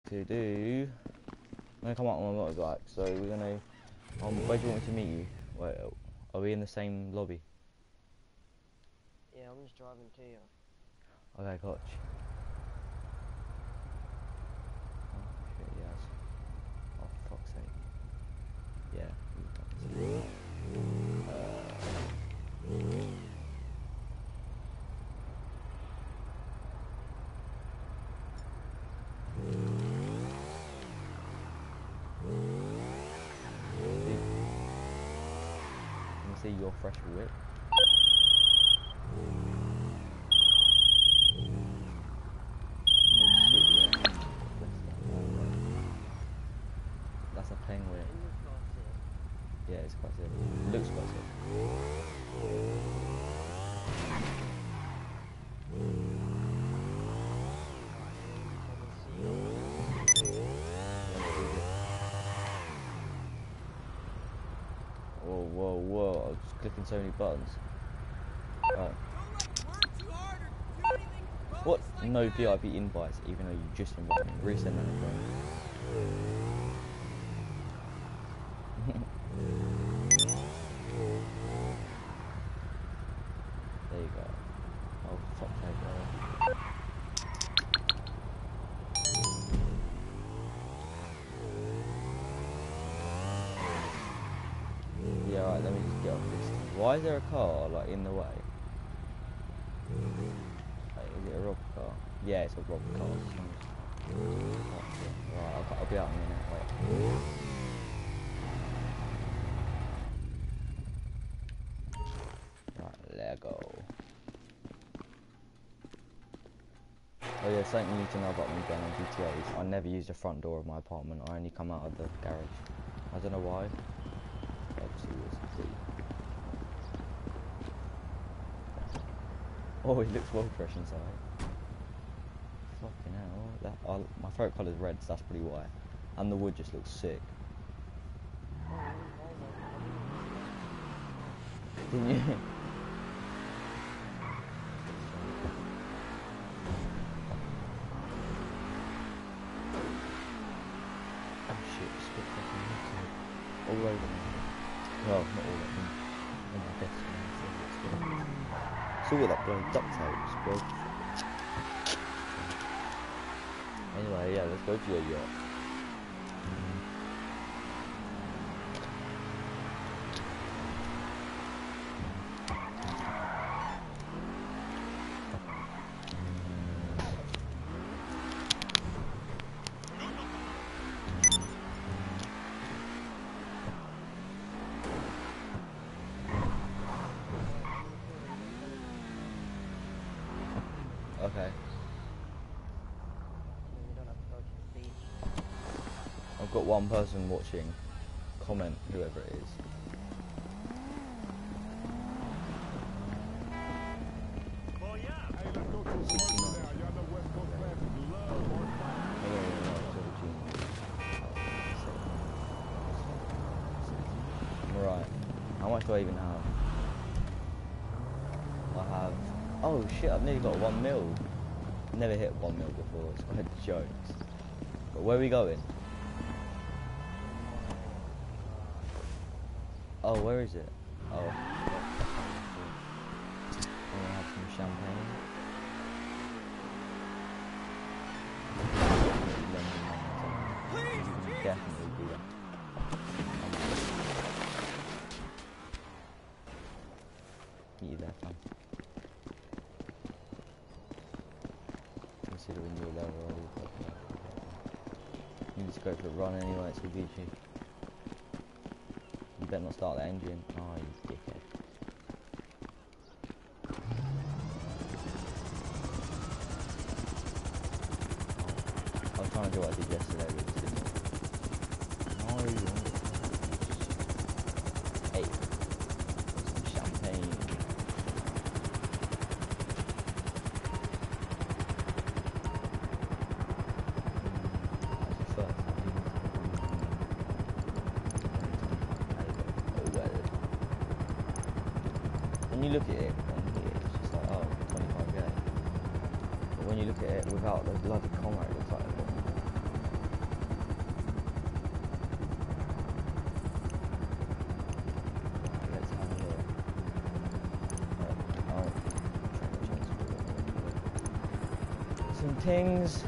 to do. I'm gonna come out on my motorbike, so we're gonna. Where do you want me to meet you? Wait, are we in the same lobby? Yeah, I'm just driving to you. Okay, coach. Oh shit, yes. Oh, for fuck's sake. Yeah. Let me see your fresh whip. That's a penguin. Yeah, it's quite sick. It looks quite sick. Whoa, whoa, whoa. I was just clicking so many buttons. Alright. What? No VIP invites, even though you just invited me. Resend that again. There you go. Oh, fuck that, bro. Yeah, alright, let me just get off this. Why is there a car, like, in the way? Like, is it a rob car? Yeah, it's a rob car. Right, I'll be out in a minute, wait. Right, let go. Oh yeah, something you need to know about me going on GTA is I never use the front door of my apartment. I only come out of the garage. I don't know why. Oh, he looks well fresh inside. Fucking hell. My favourite colour is red, so that's pretty white. And the wood just looks sick. Didn't you? Oh shit, spit fucking YouTube. All over me. Well, not all of them. On my desk. It's all with that bloody duct tape, bro. Anyway, yeah, let's go to your yacht. Okay. I've got one person watching. Comment, whoever it is. Right. How much do I even have? I have... Oh shit, I've nearly got 1 mil. Never hit 1 mil before, it's quite jokes. But where are we going? Oh, where is it? Oh. I'm gonna have some champagne. Please, definitely do that. Meet you there, fam. Considering you're there already. You need to go for a run anyway, it's with Gucci. You better not start the engine. Oh, you dickhead. I was trying to do what I did yesterday, but it didn't. No. Hey. Some champagne. When you look at it on here, it's just like, oh, 25k. But when you look at it without the bloody comma, it looks like a lot. some things.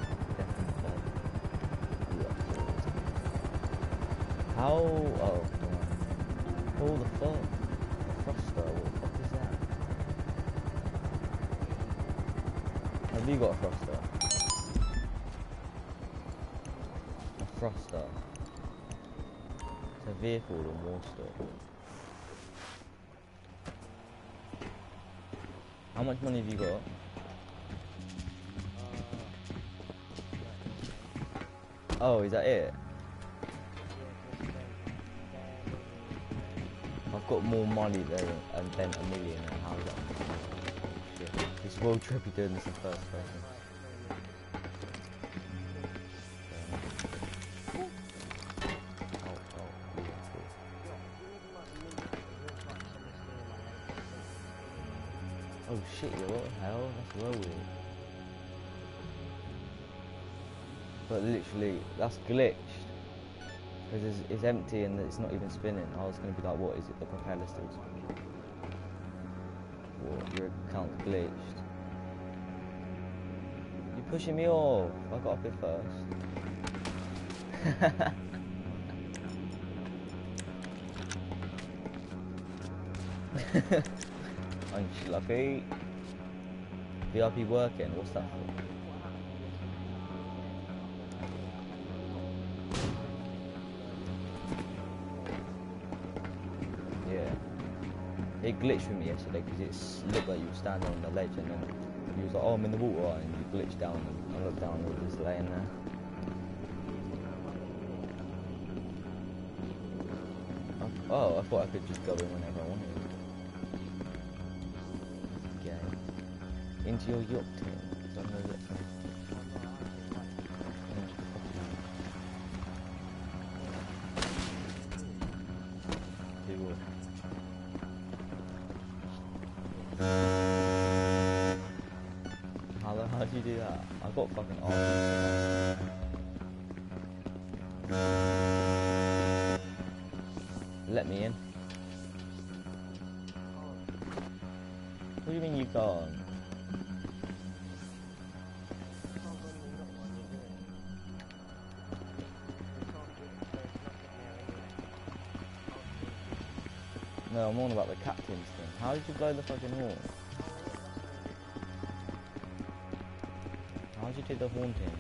How? Oh, oh the fuck? A thruster, what the fuck is that? Have you got a thruster? A thruster. It's a vehicle or more stuff. How much money have you got? Oh, is that it? I've got more money than a million. How is that? Oh, shit. This world trip be doing this in first person. Oh shit, yo, what the hell? That's well weird. But literally, that's glitched. Because it's empty and it's not even spinning. I was going to be like, what is it? The propeller still spinning? What? Your account's glitched. You're pushing me off. I got up here first. Unschlucky. VIP working, what's that for? Yeah. It glitched with me yesterday because it looked like you were standing on the ledge and then you was like, oh, I'm in the water, and you glitched down and I looked down and it was just laying there. Oh, I thought I could just go in whenever I wanted. Into your yacht team. So I'm gonna get some. Do what? How do you do that? I've got fucking arms. Let me in. What do you mean you can't? No, I'm on about the captain's thing. How did you blow the fucking horn? How did you do the horn thing?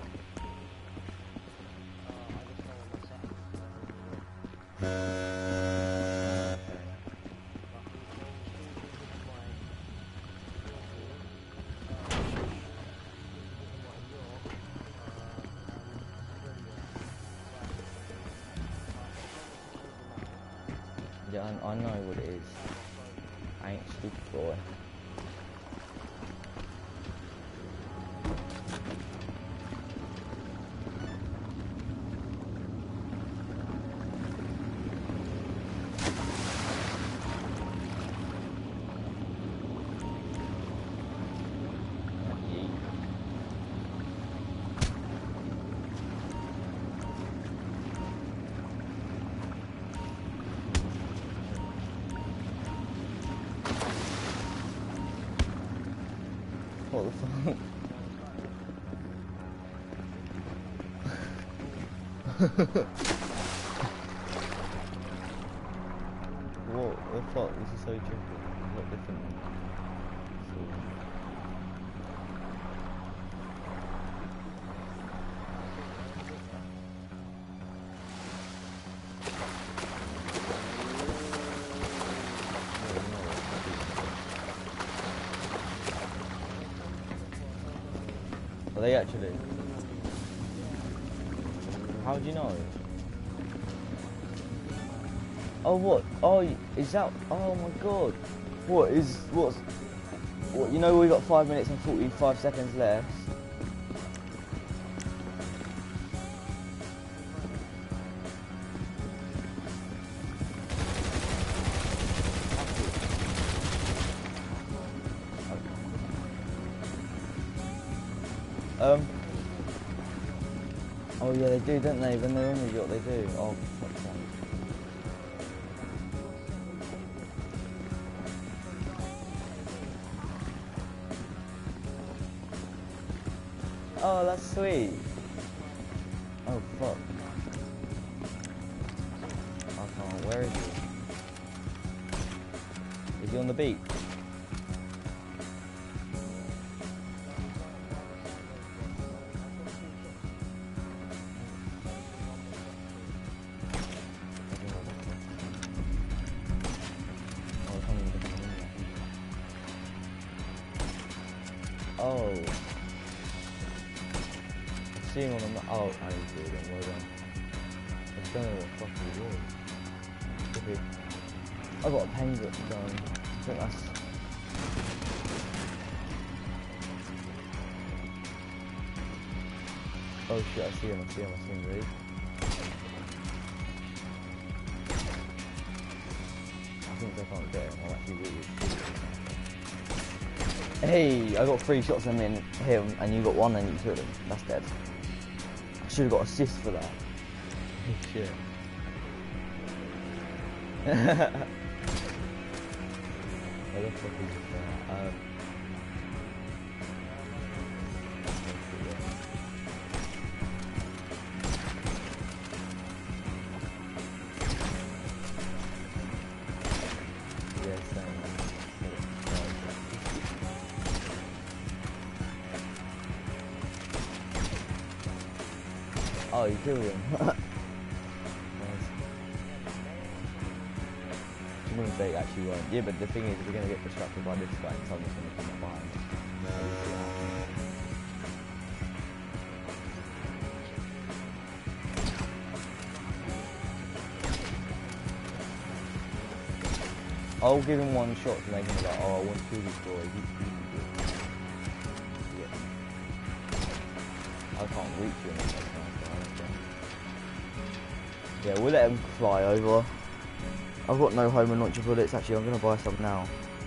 Yeah, I know what it is. I ain't stupid boy. What the fuck? What the fuck? This is so tricky. What different? Are they actually? How do you know? Oh, what? Oh, is that? Oh my god. What? You know we got 5 minutes and 45 seconds left. Oh yeah, they do, don't they? When they're on the yacht, they do. Oh, for fuck's sake. Oh, that's sweet. Oh, fuck. I can't. Where is he? Is he on the beach? Oh. I see him on the map. Oh, I need to do it again. Well done. I don't know what the fuck he was. I've got a penguin going. I think that's... Oh shit, I see him, really. I think I can't get him, I'm actually really shit. Hey, I got 3 shots on him and you got 1 and you killed him. That's dead. I should have got assist for that. Oh shit. Where the fuck is this guy? Yeah, same. Oh, you killed him. They actually won't. Yeah, but the thing is, we're going to get distracted by this guy and someone's going to come up behind. I'll give him 1 shot to make him like, oh, I want to kill this boy. Yeah. I can't reach him. Yeah, we'll let him fly over. I've got no home and launcher bullets. Actually, I'm gonna buy some now.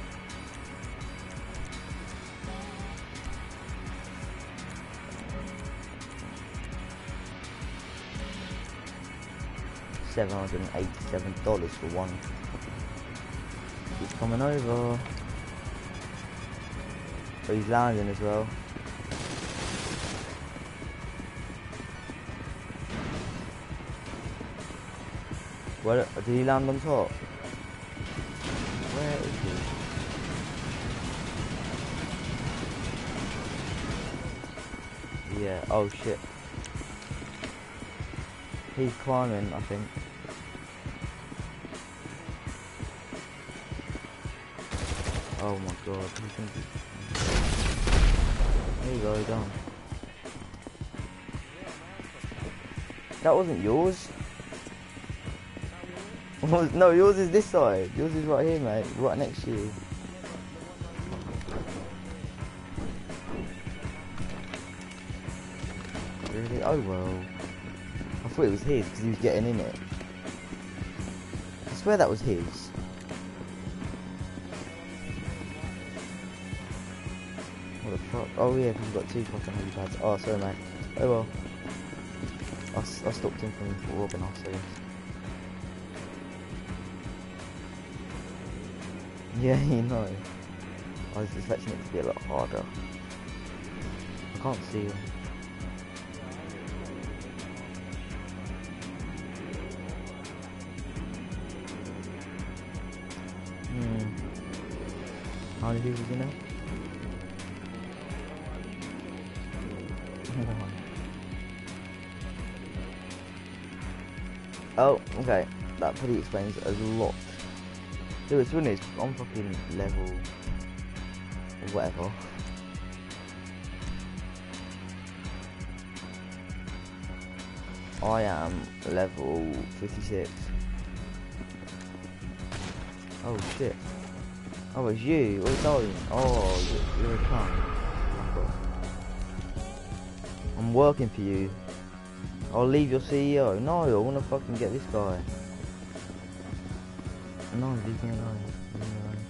$787 for 1. He's coming over. But he's landing as well. Where did he land on top? Where is he? Yeah, oh shit. He's climbing, I think. Oh my god, there you go, done. That wasn't yours. No, yours is this side. Yours is right here, mate. Right next to you. Really? Oh well. I thought it was his because he was getting in it. I swear that was his. What the fuck? Oh yeah, because we've got 2 fucking heavy pads. Oh, sorry, mate. Oh well. I stopped him from robbing us, so yes. Yeah, you know. I was expecting it to be a lot harder. I can't see him. How many people do you know? Oh, okay. That pretty explains a lot. Dude, it's really on fucking level whatever. I am level 56. Oh shit. Oh, it's you. What's going? Oh, you're a cunt. I'm working for you. I'll leave your CEO. No, I wanna fucking get this guy. No, leave me alone. Leave me alone.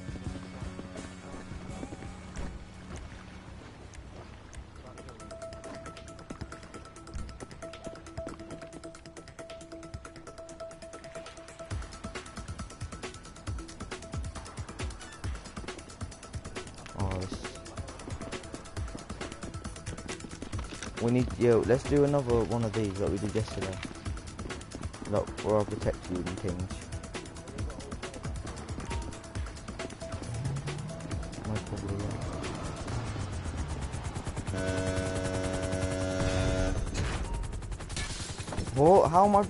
We need, yo, let's do another one of these like we did yesterday. Like, where I'll protect you and things. Most probably, yeah. What? How am I?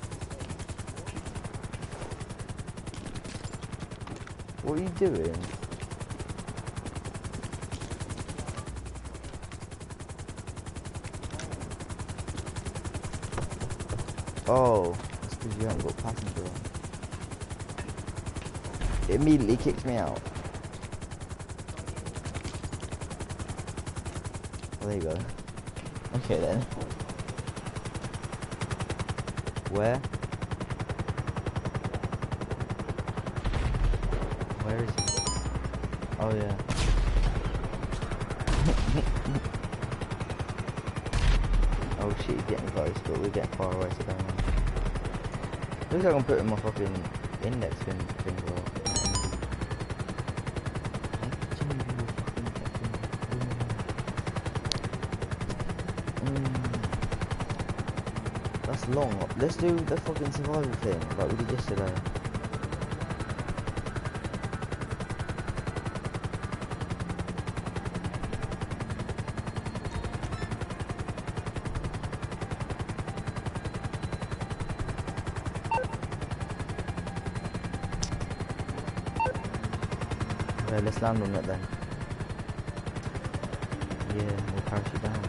What are you doing? Oh, that's because you haven't got passenger on. It immediately kicks me out. Well, there you go. Okay then. Where? Where is he? Oh yeah. Oh shit, he's getting close, but we're getting far away, so don't know. Looks like I'm putting my fucking index finger on. That's long. Let's do the fucking survival thing, like we did yesterday. Okay, let's land on it then. Yeah, we'll parachute down.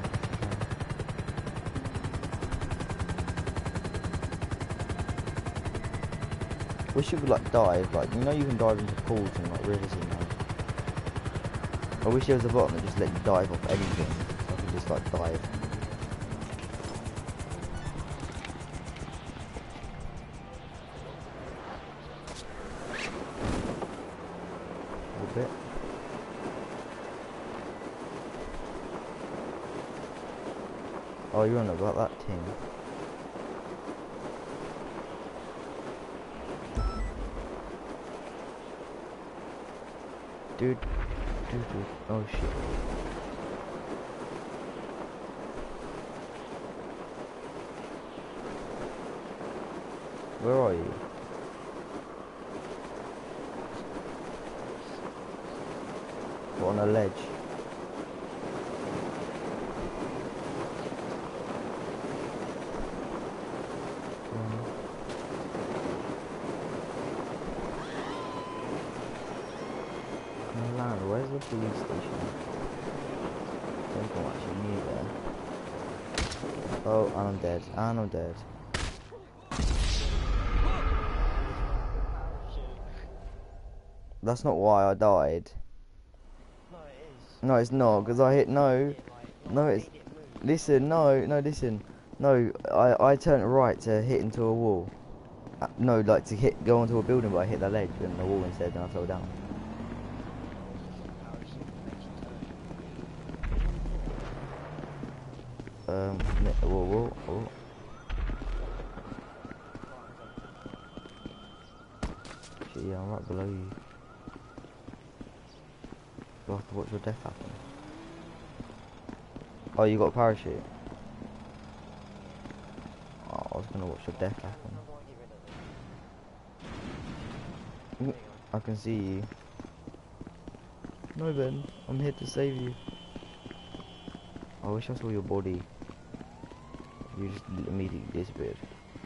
Wish you could like dive, like, you know you can dive into pools and like rivers and that. I wish there was a button that just let you dive off anything, so I could just like dive. A little bit. Oh, you're on about that thing. Dude. Oh shit. Where are you? What, on a ledge? Where's the police station? I think I'm actually near there. Oh, and I'm dead. And I'm dead. That's not why I died. No, it is. No, it's not, because I hit no. No, it's... Listen, listen. No, I turned right to hit into a wall. No, like to go onto a building, but I hit the ledge and the wall instead, and I fell down. Whoa. Shit, yeah, I'm right below you. You'll have to watch your death happen. Oh, you got a parachute? Oh, I was gonna watch your death happen. I can see you. No, Ben, I'm here to save you. I wish I saw your body. You just immediately disappeared.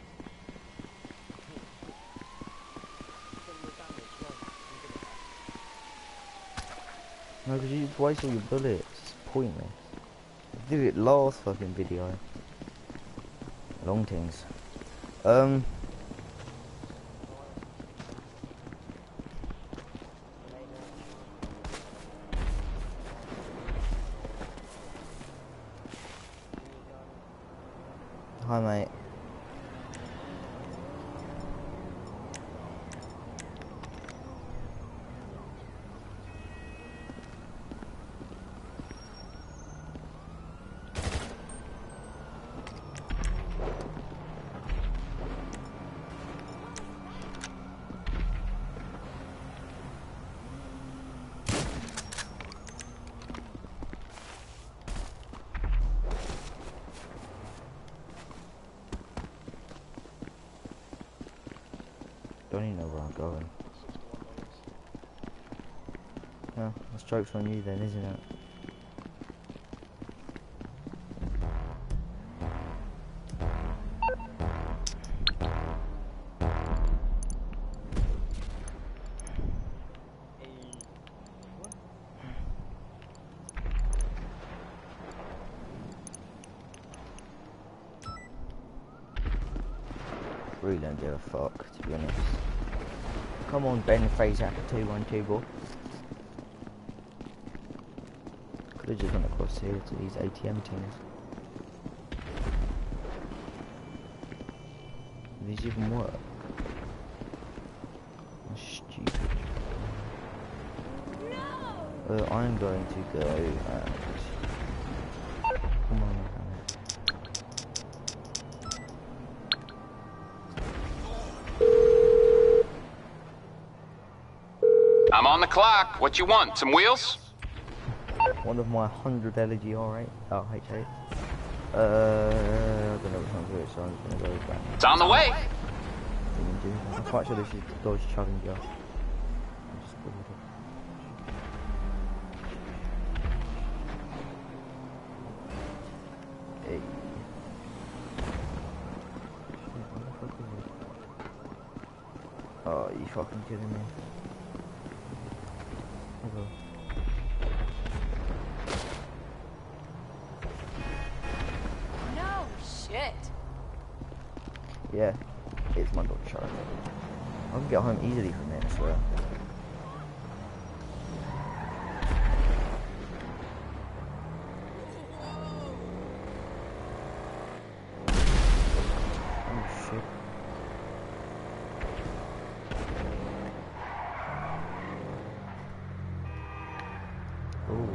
No, because you just waste all your bullets. It's pointless. I did it last fucking video. Long things. Hi, mate. don't even know where I'm going. $61. Yeah, that's joke's on you then, isn't it? Really don't give a fuck, to be honest. Come on, Ben Fraser, 212 ball. Could have just gone across here to these ATM teams. Do these even work? That's stupid. No! I'm going to go and... Come on, I'm on the clock. What you want? Some wheels? one of my 100 LG R8. Oh, H8. I don't know which one's which, so I'm just gonna go back. It's on the way. I'm quite sure this is Dodge Challenger. Hey. Oh, you fucking kidding me? Okay. Yeah, it's my Dodge Challenger. I can get home easily from it, I swear. Oh shit. Oh.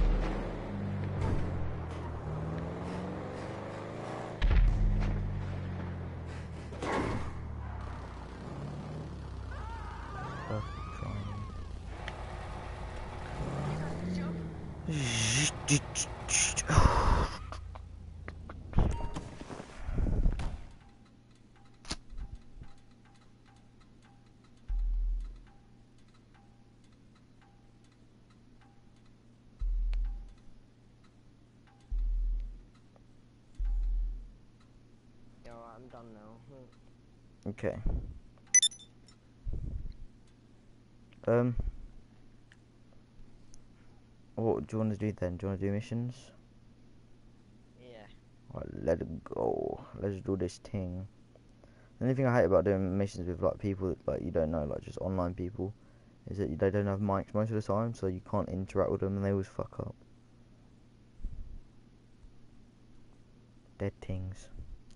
Yo, I'm done now. Okay. What do you want to do then? Do you want to do missions? Yeah. Alright, let it go. Let's do this thing. The only thing I hate about doing missions with like people that like you don't know, like just online people, is that they don't have mics most of the time, so you can't interact with them and they always fuck up. Dead things.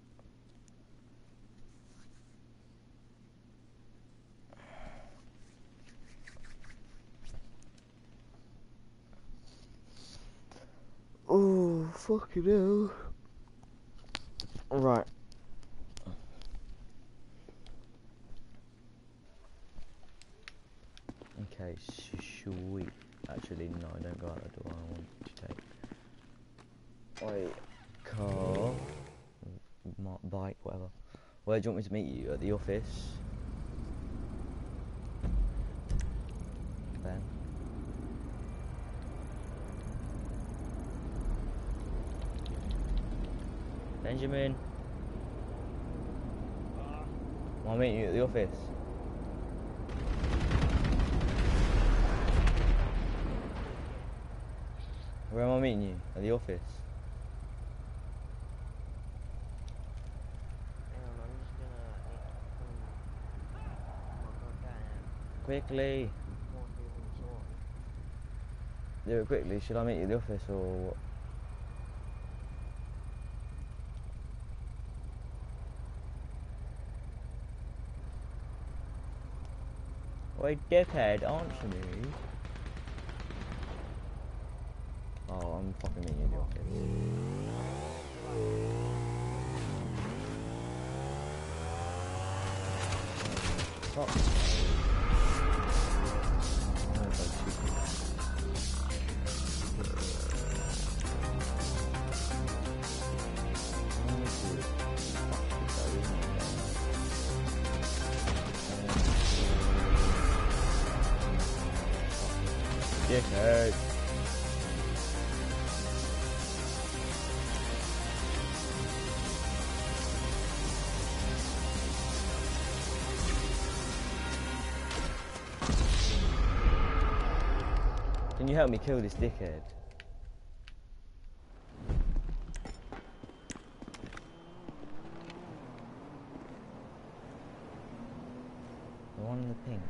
Oh, fucking hell. Right. Okay, sweet. Actually, no, don't go out the door. I want to take my car, bike, whatever. Where do you want me to meet you? At the office? Ben? Benjamin? I'll meet you at the office. Where am I meeting you? At the office? Hang on, I'm just gonna Quickly! Do it quickly. Should I meet you at the office or what? Wait, dickhead, answer me. Oh, I'm fucking meeting you at the office. Fuck. Dickhead. Can you help me kill this dickhead? The one in the pink.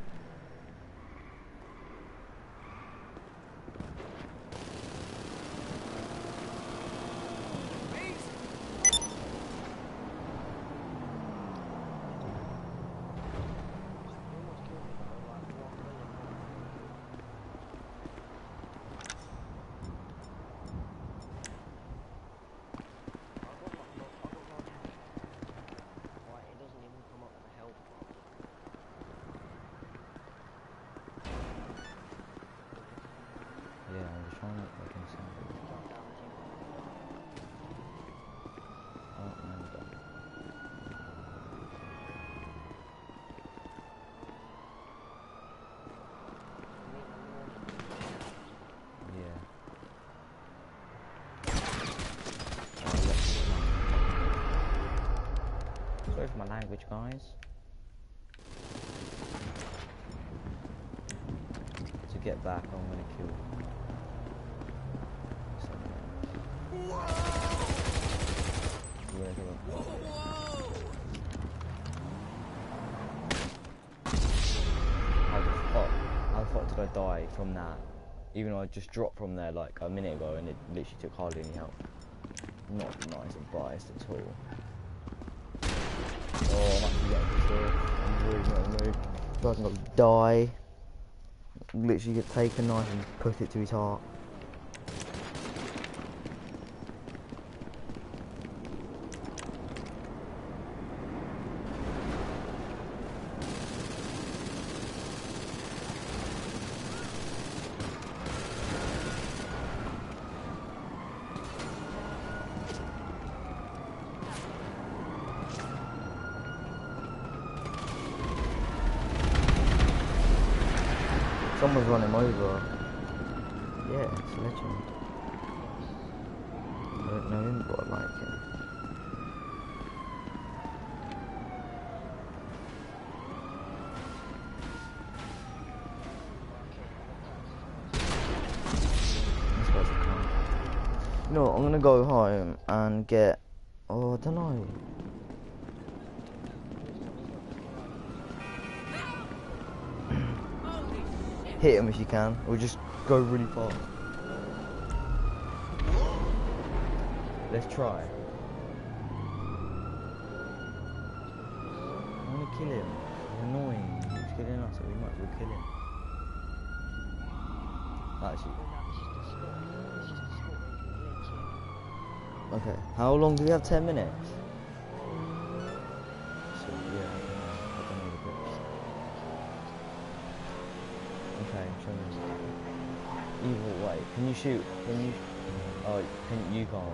Sorry for my language, guys. To get back, I'm gonna kill someone else. How the fuck did I die from that? Even though I just dropped from there like a minute ago and it literally took hardly any help. Not nice and biased at all. Oh, I'm actually getting pissed off. I'm really not in the mood. Guy's gonna die. Literally get take a knife and put it to his heart. Someone's run him over. Yeah, it's a legend. I don't know him, but I like him. This guy's a cunt. You know what, I'm gonna go home and get... Oh, I don't know. Hit him if you can, or just go really fast. Let's try. I want to kill him. He's annoying. He's killing us, so we might as well kill him. Actually. Okay, how long do we have? 10 minutes? So, yeah, I don't know the books. Okay, show me. Evil, wait, can you shoot? Can you? Oh, you can't.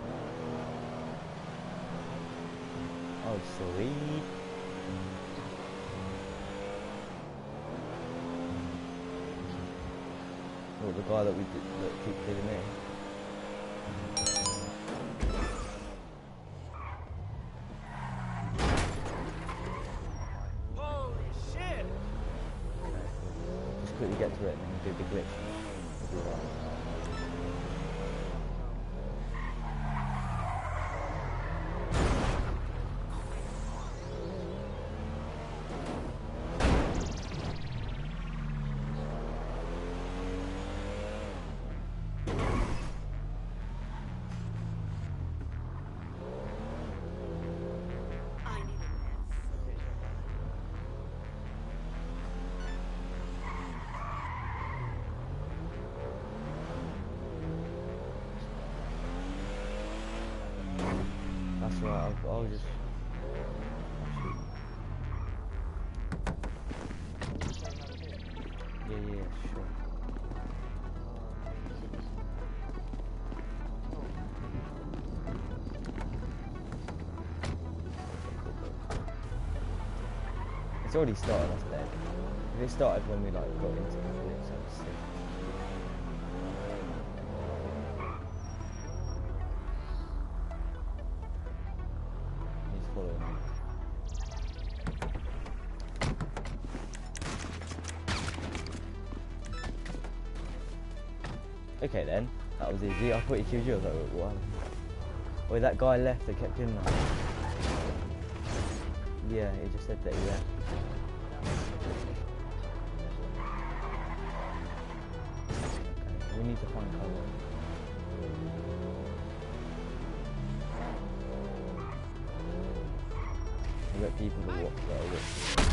Oh, sweet. Oh, the guy that keeps killing me. Holy shit! Okay, just quickly get to it and then do the glitch. We'll do that. That's right, I'll just... Yeah, sure. It's already started, that's dead. If it started when we like got into the glitch, I was sick. Okay then, that was easy. I thought he killed you. I was like, what happened? Wait, that guy left that kept him there. Yeah, he just said that he left. Okay, we need to find cover. We got people to watch that.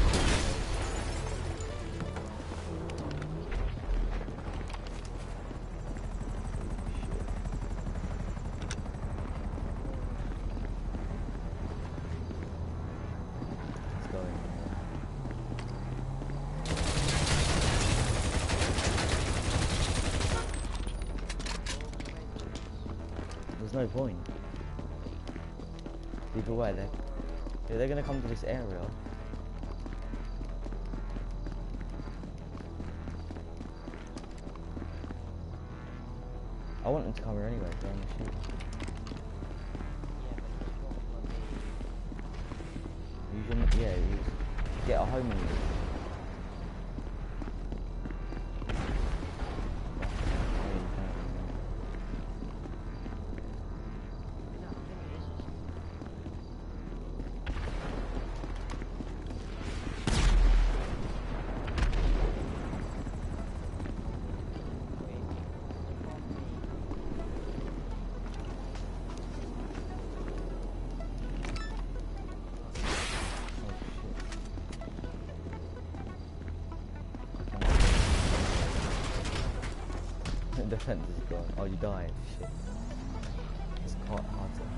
There's no point. Either way, they're gonna come to this area. I want them to come here anyway, they're on the shoot. You shouldn't, yeah, you get a home in you. The fence is gone. Oh, you died. Shit. It's quite hard to...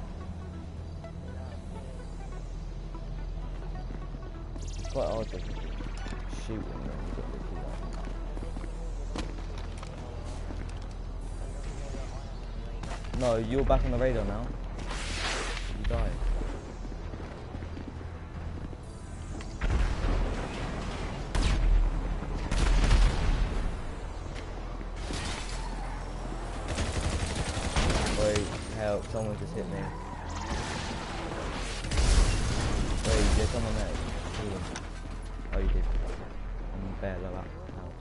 It's quite hard to shoot when you've got the key. No, you're back on the radar now. You died. Help, someone just hit me. Wait, there's someone there. Oh, you did. I'm bare low up.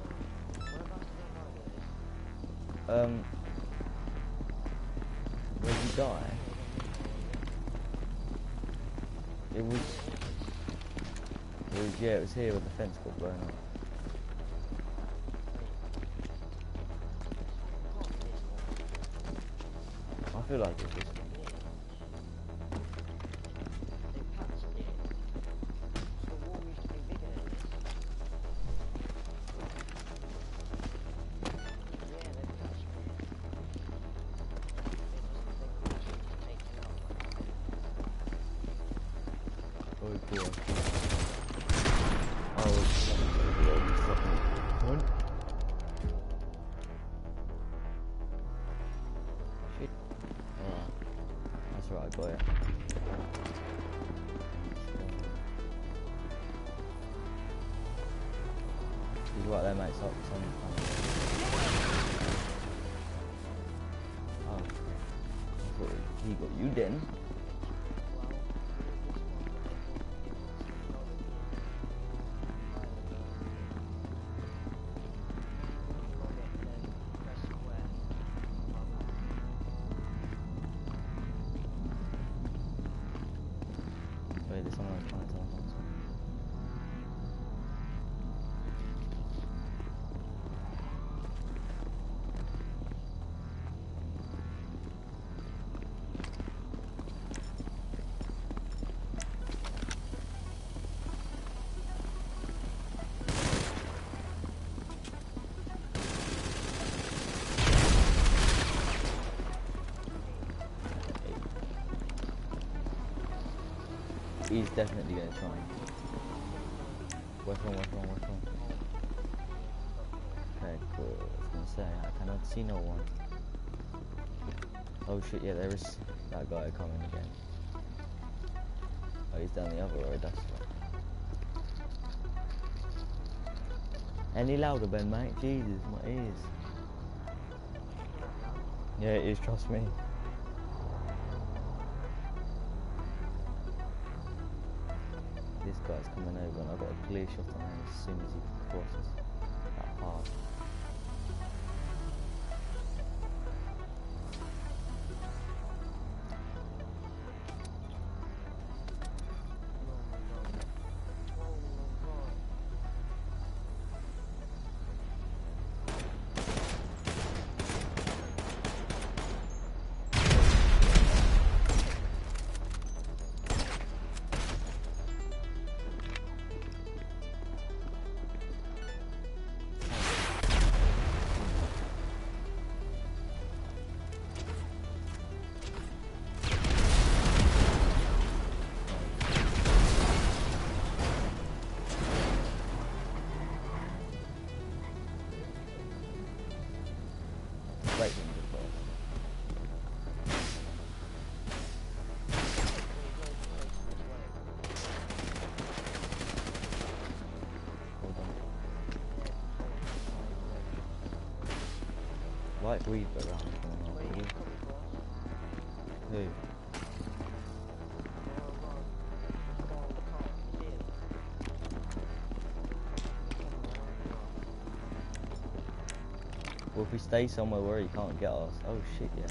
Where did you die? It was, yeah, it was here where the fence got blown up. I feel like it's this one. Oh, cool. Oh, it's fucking one. Shit. Alright. That's right, I got it. He's right there, mate. Stop. Oh. I thought he got you then. Wait, there's someone trying to tell us. He's definitely going to try. What's wrong? Okay, cool. I was going to say, I cannot see no one. Oh shit, yeah, there is that guy coming again. Oh, he's down the other road, that's right. Any louder, Ben, mate? Jesus, my ears. Yeah, it is, trust me. This guy's coming over and I've got a clear shot on him as soon as he crosses that path. like weed around the corner. Where you coming from? Who? Well, if we stay somewhere where he can't get us. Oh shit, yeah.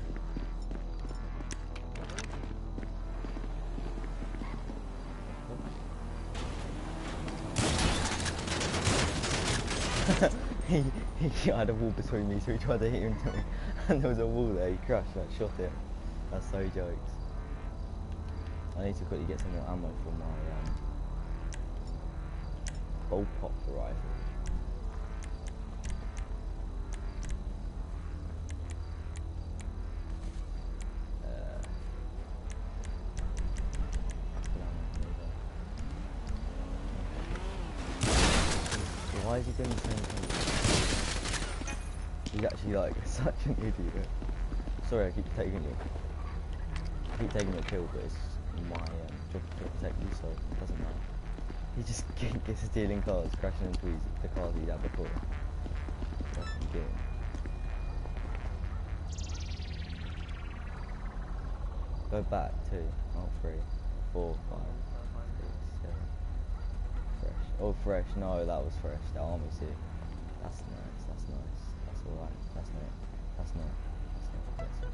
he had a wall between me, so he tried to hit him into me, and there was a wall there. He crashed and I shot him. That's so jokes. I need to quickly get some more ammo for my bullpup rifle. Why is he doing the same thing? He's actually like such an idiot. Sorry, I keep taking your kill, but it's my job to protect you, so it doesn't matter. He just gets stealing cars, crashing into the cars he had before. Fucking game. Go back 2, not 3, 4, 5, 6, 7. Fresh. Oh, fresh. No, that was fresh. The army suit. That's nice. That's nice. That's alright. That's not. That's not. That's not.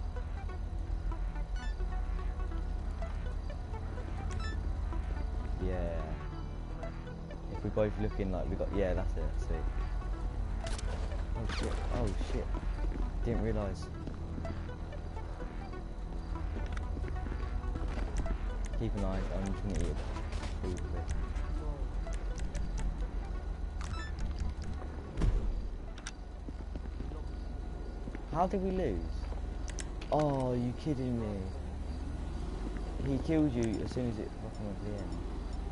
Yeah. If we're both looking like we got. Yeah, that's it. See. Oh shit. Oh shit. Didn't realise. Keep an eye. I'm just gonna eat food. How did we lose? Oh, you kidding me? He killed you as soon as it fucking went to the end.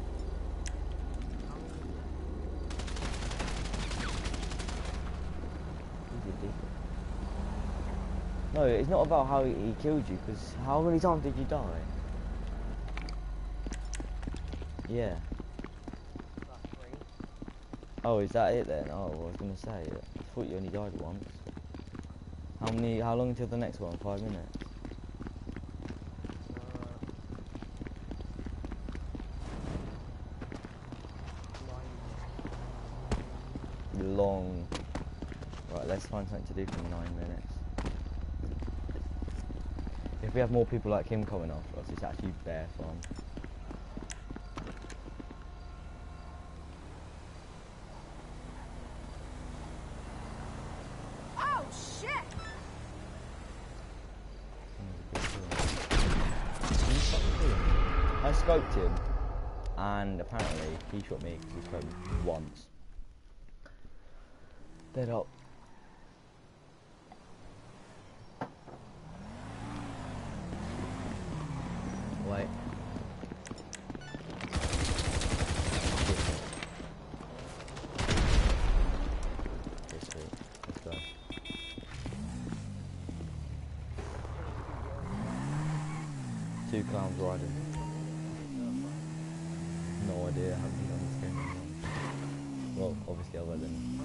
He's a dick. No, it's not about how he killed you, because how many times did you die? Yeah. Oh, is that it then? Oh, I was gonna say, I thought you only died once. How long until the next one? 5 minutes? Long. Right, let's find something to do for 9 minutes. If we have more people like him coming after us, it's actually bare fun. I scoped him, and apparently he shot me because he scoped once. Dead up. Wait. Okay, sweet. Let's go. Two clowns riding. No idea, I haven't done this game. Well, obviously I will then.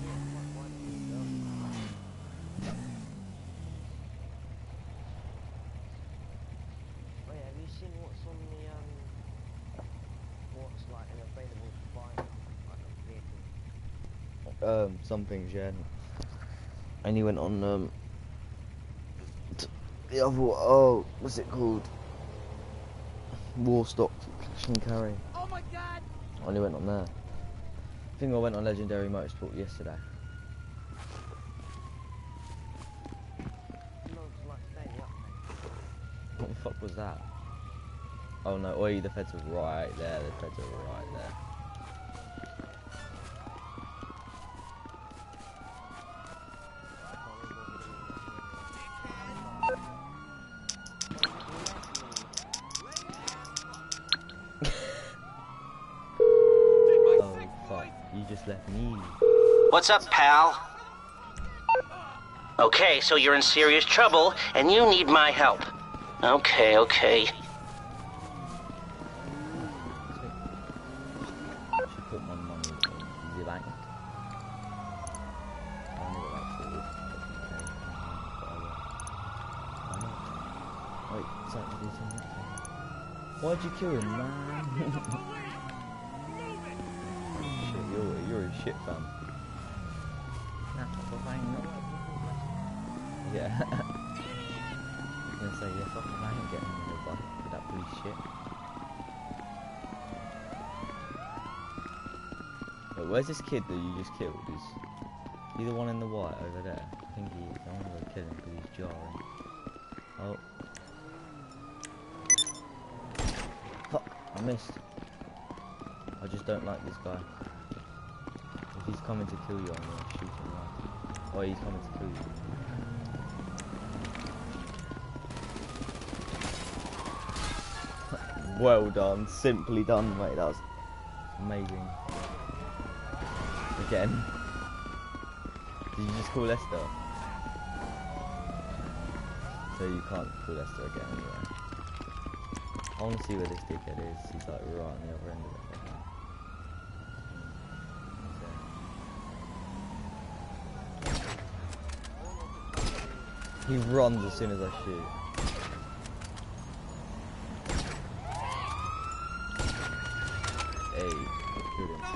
Wait, have you seen what's on the what's like an available to buy like a vehicle? Some things, yeah. I only went on the other, oh, what's it called? War stock cash and carry. Oh my god! I only went on there. I think I went on Legendary Motorsport yesterday. What the fuck was that? Oh no, oi, the feds are right there, the feds are right there. Oh fuck, you just left me. What's up, pal? Okay, so you're in serious trouble, and you need my help. Okay. Should put my money in the bank. I only got like 40. Why'd you kill him, man? Shit, you're a shit fam. Nah, fuck I ain't not. Yeah. I was gonna say, yeah, fuck I ain't getting in the bud with that police shit. But where's this kid that you just killed? Is he the one in the white over there? I think he is. I want to go kill him because he's jarring. Oh. Fuck, I missed. I just don't like this guy. If he's coming to kill you, I'm gonna shoot him right. Oh, he's coming to kill you. Well done, simply done, mate. That was amazing. Again. Did you just call Lester? So you can't call Lester again anyway. I want to see where this dickhead is. He's like right on the other end of it. Okay. He runs as soon as I shoot. Hey, shoot him.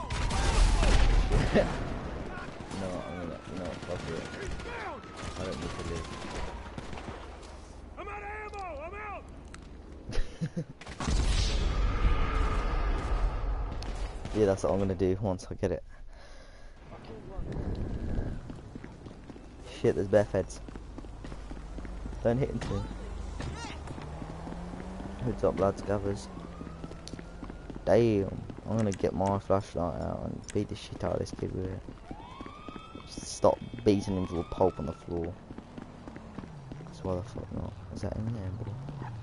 No, fuck it. I don't need to live. I'm out of ammo! I'm out! Yeah, that's what I'm gonna do once I get it. Shit, there's bare feds. Don't hit him too. Heads up, lads, gathers. Damn, I'm gonna get my flashlight out and beat the shit out of this kid with it. Just stop beating him to a pulp on the floor. That's why the fuck not. Is that in there, boy?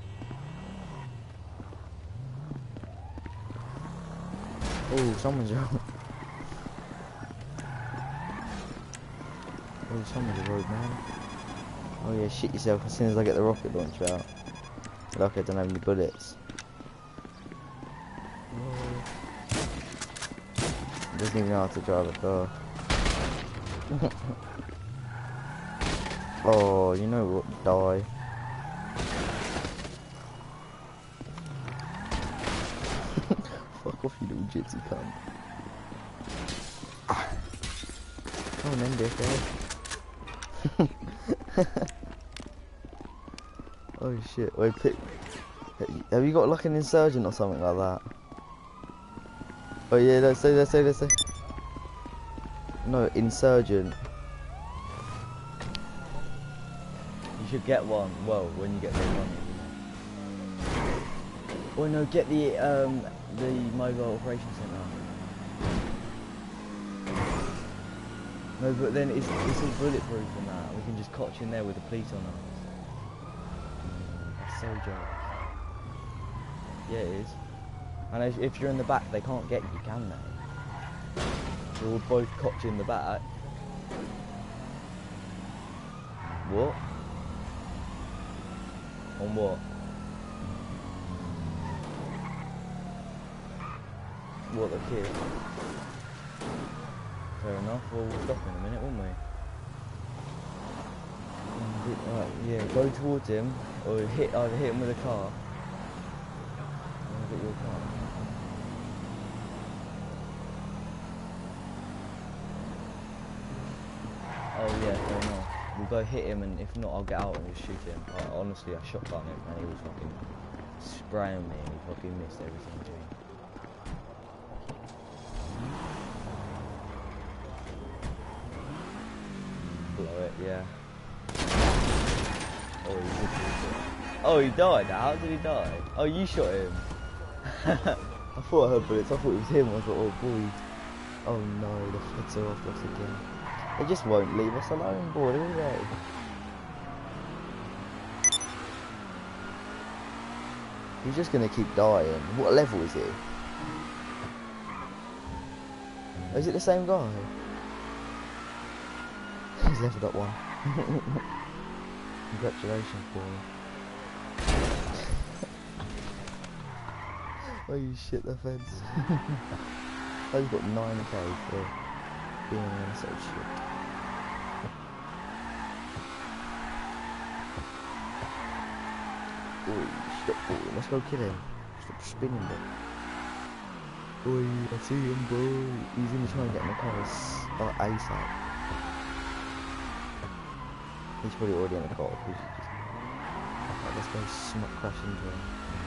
Oh, someone's out. Oh, someone's a road, man. Oh yeah, shit yourself as soon as I get the rocket launcher out. Lucky I don't have any bullets. Doesn't even know how to drive a car. Oh, you know what? Die. Fuck off, you little jitsi cunt. Come on then, dickhead. Oh shit, wait, have you got like an insurgent or something like that? Oh yeah, let's say. No, insurgent. You should get one, well, when you get the money. Oh no, get the mobile operations centre. No, but then it's all bulletproof and that. We can just cotch in there with the police on us. That's so joke. Yeah, it is. And if you're in the back, they can't get you, can they? We'll both cotch in the back. What? On what? What, the kid? Fair enough, well, we'll stop in a minute, won't we? Right, yeah, go towards him, or either hit him with a car. Get your car. Oh yeah, fair enough. We'll go hit him, and if not, I'll get out and just shoot him. Honestly, I shotgun him, and he was fucking spraying me, and he fucking missed everything, G. Blow it, yeah. Oh, he did shoot it. Oh, he died. How did he die? Oh, you shot him. I thought I heard bullets. I thought it was him. I thought, oh boy. Oh no, the feds are off us again. They just won't leave us alone, boy, will they? He's just gonna keep dying. What level is he? Is it the same guy? He's leveled up one. Congratulations, boy. Oh, you shit the feds. Oh, you've got 9k for being an so shit. Oh, stop balling. Let's go kill him. stop spinning, bro. Boy, I see him, boy. He's gonna try and get in the car ASAP. He's probably already in the car. Because he just... Right, let's go crash into him.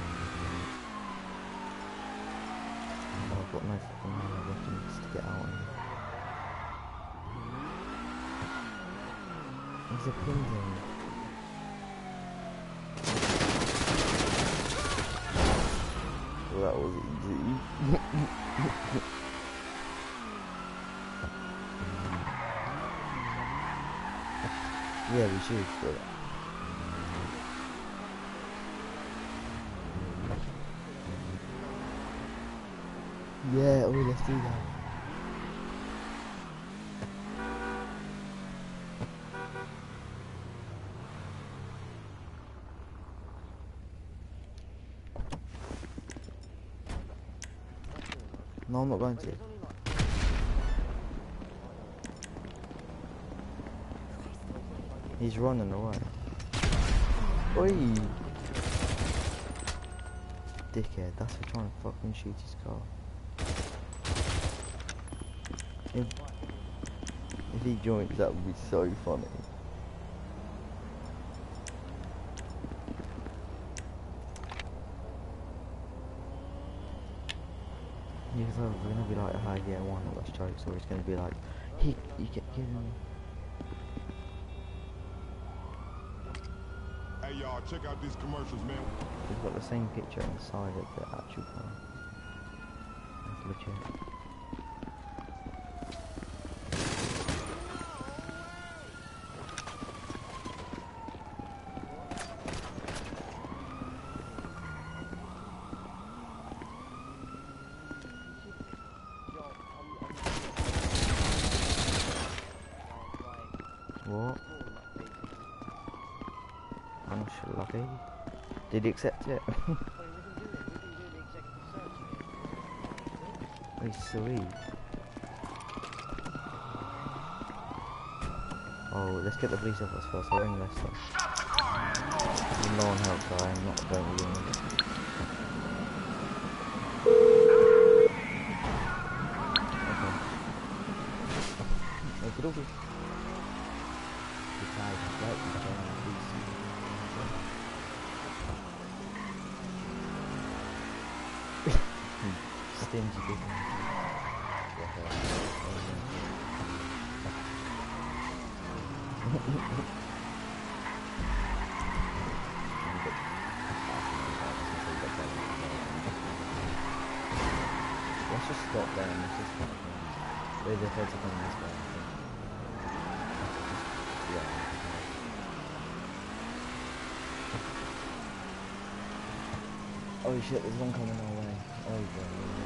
Oh, I've got no fucking weapons to get out of here. There's a pin thing. Well, that was easy. Yeah, we should, but... Yeah, oh, let's do that. No, I'm not going to. He's running away. Oi! Dickhead, that's for trying to fucking shoot his car. If he joins, that would be so funny. Yeah, so we're gonna be like, hi, yeah, one of those jokes, or it's gonna be like, you get given. Hey y'all, check out these commercials, man. We've got the same picture inside of the actual car. That's legit. What? I'm not lucky. Did he accept it? He's sweet. Oh, let's get the police officer first. I'll ring Lester. No one helps, so I'm not going to ring him. Okay. Okay. Stingy business. Let's just stop there and let's just where the heads are coming this way. Yeah. Oh shit, there's one coming our way. Oh god.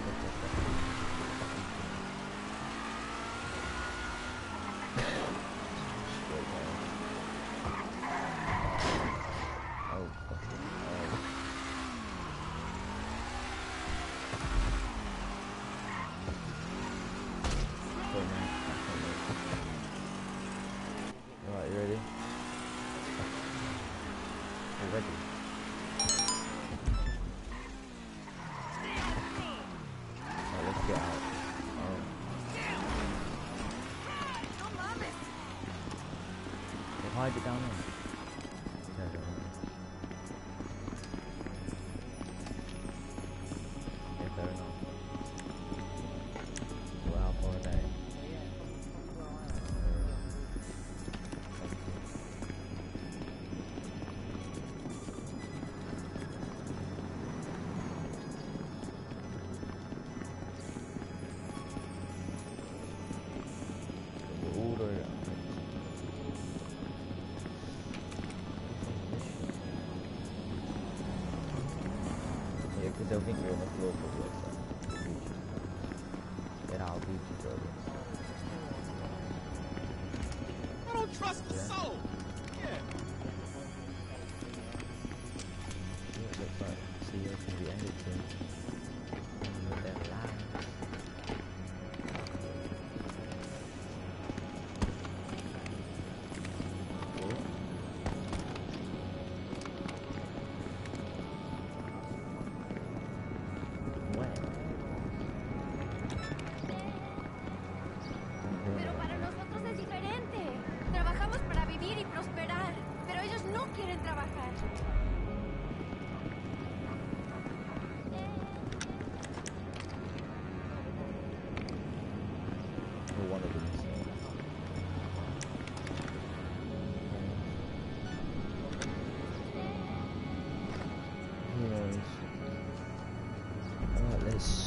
Oh fucking hell. Alright, you ready? We're ready. Let's get out. We'll hide it down there. Yeah, fair enough. We're out for a day. Because they'll think you're on the floor probably, so get out, beauty service. I don't trust the soul. Yeah. It looks like CEO's going to be ended soon. With their lives.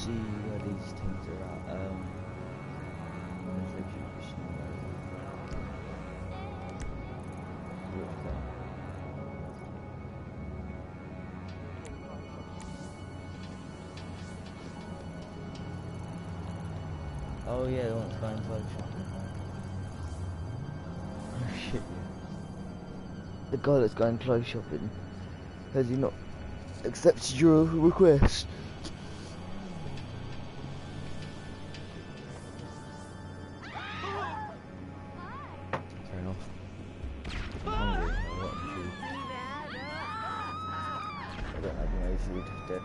see where these teams are at. Oh yeah, the one's going close shopping. Oh shit. The guy that's going close shopping, has he not accepted your request? Fair enough. I'm hungry, I want food. I don't have no food, dead.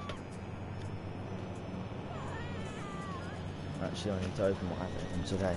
Actually, I need to open what I have in today.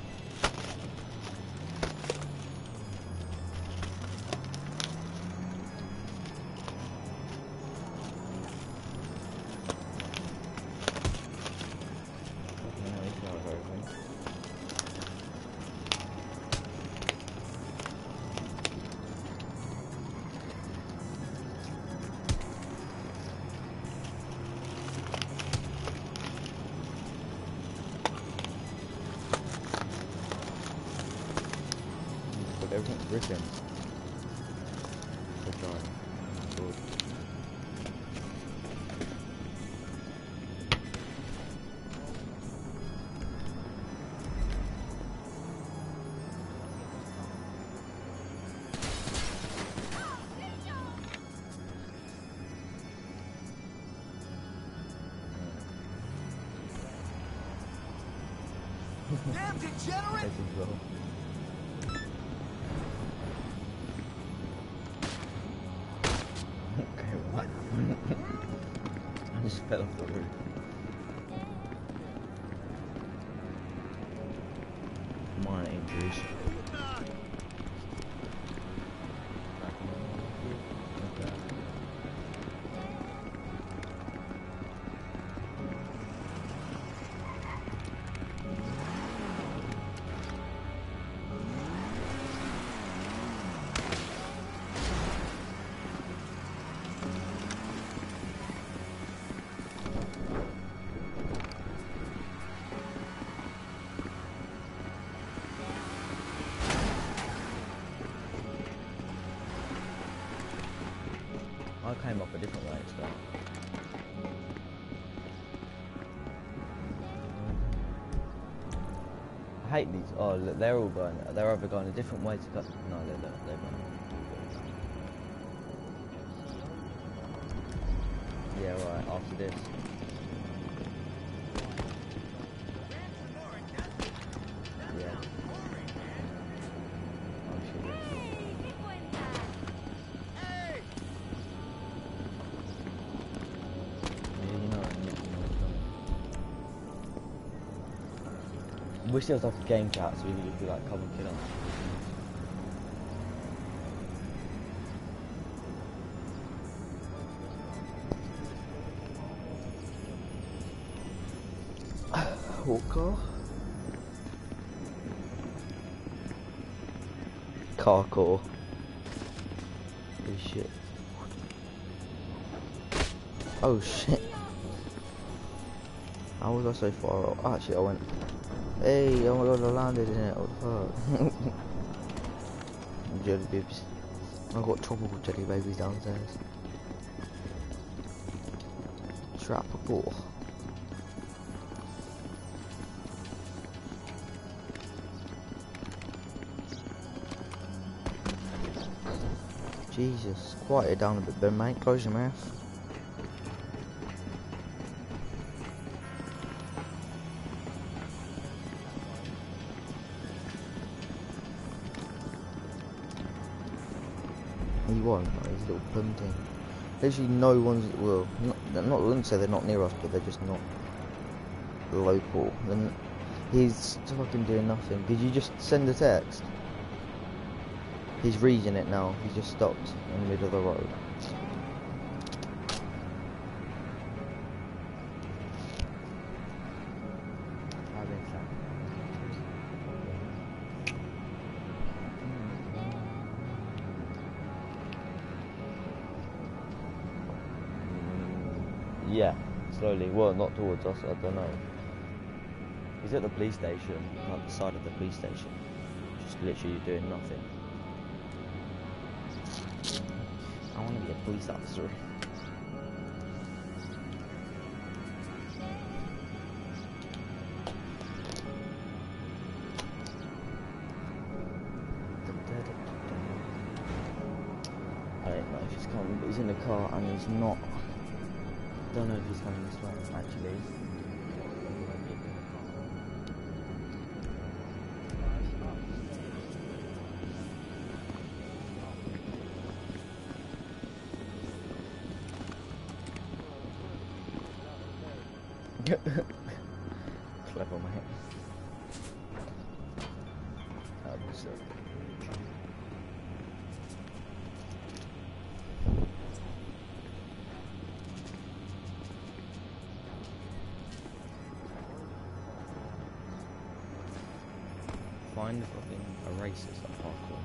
Everything's written. Good job. Good. Damn degenerate! Okay, what? I just fell off the roof. Minor injuries. I came up a different way to start. I hate these. Oh, look, they're all going. They're either going a different way to go. No, they're not. They're going. Yeah, right. After this. Yeah. Oh shit. Wish there was like a game chat so we could just be like cover killer. Walker? Carcore. Oh shit. Oh shit. How was I so far off? Actually I went. Hey, oh my god, I landed in it, what the fuck? Jelly bibs. I've got tropical jelly babies downstairs. Tropical. Jesus, quiet it down a bit, Ben, mate. Close your mouth. He won't, like, he's a little punting. Literally no one's, well, I wouldn't say they're not near us, but they're just not local. And he's fucking doing nothing. Did you just send a text? He's reading it now. He just stopped in the middle of the road. Yeah, Slowly. Well, not towards us. I don't know. He's at the police station, like the side of the police station, just literally doing nothing. I want to be a police officer. I don't know if he's coming, but he's in the car and he's not. I don't know if he's coming this way, actually. Clever, mate. That was Find the fucking erasers like parkour.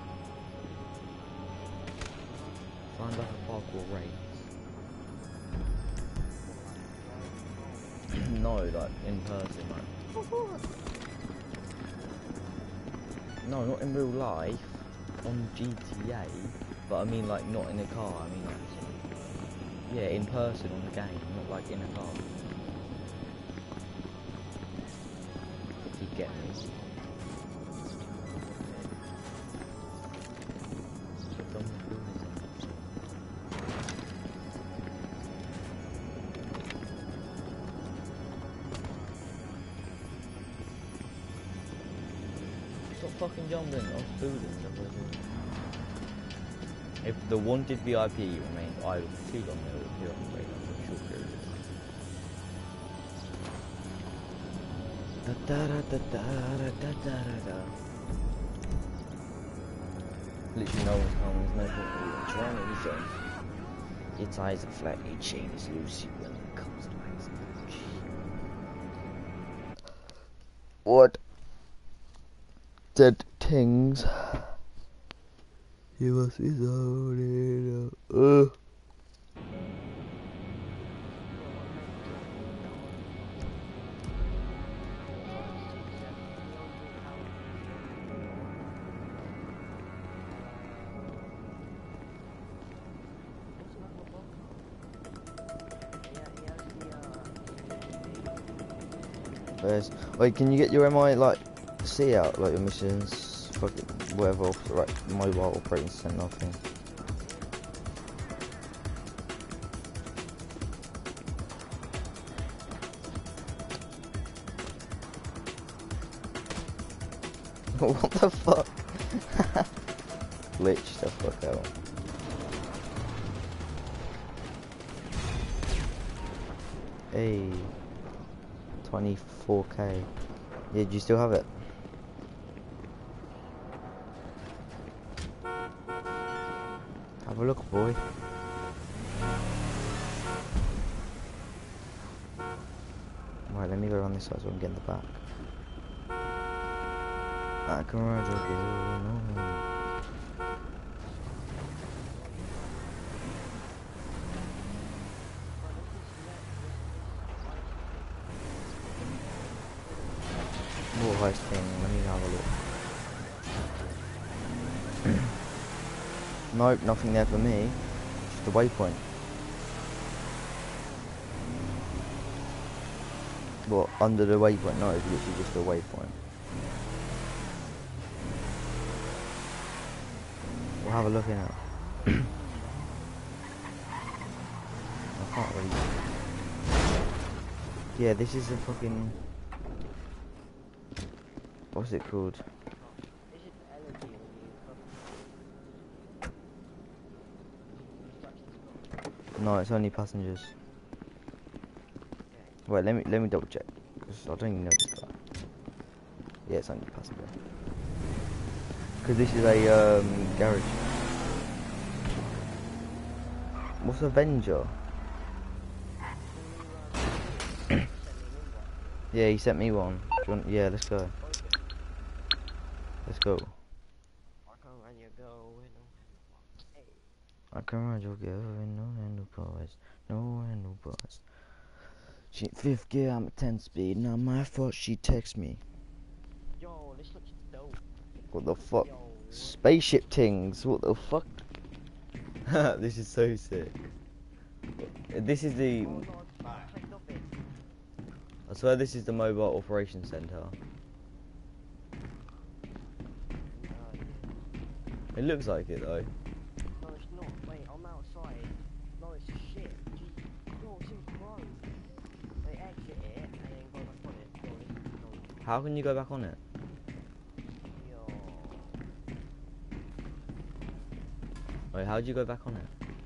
Find like a parkour race. No, like in person, like. No, not in real life. On GTA, but I mean like not in a car. I mean like, yeah, in person on the game, not like in a car. You get me? Stop fucking jumping off buildings. If the wanted VIP remains idle for too long, they will appear on the radar for a short period of time. Literally no one's coming, there's no point in even trying anything. Your tires are flat, your chain is loose, you will comes to my. What? Dead things. You must be sorry. Wait, can you get your MI like C out, like your missions, fucking whatever, off the right mobile operating system thing? What the fuck? Glitch the fuck out. Hey. 24k. Yeah, do you still have it? Have a look, boy. Right, let me go around this side so I can get in the back. I can ride your girl. More heist thing, let me have a look. Nope, nothing there for me. Just a waypoint. What, under the waypoint? No, it's literally just a waypoint. We'll have a look in it. I can't really. Yeah, this is a fucking. What's it called? No, it's only passengers. Wait, let me double check, because I don't even know this guy. Yeah, it's only passenger. Because this is a garage. What's Avenger? Yeah, he sent me one. Do you want, yeah, let's go. Let's go. I can't run your girl with no. Hey. I can ride your girl with no handlebars, no handlebars. She in 5th gear, I'm at 10 speed. Now my fault she texts me. Yo, this looks dope. What the fuck? Yo. Spaceship things, what the fuck? This is so sick. This is the... Oh no, I clicked off it. I swear this is the mobile operations center. It looks like it though. No, it's not. Wait, I'm outside. No, it's shit. Yo, it's in Pro. They exit it and then go back on it. Yo, this is dope. How can you go back on it? Yo. Wait, how'd you go back on it?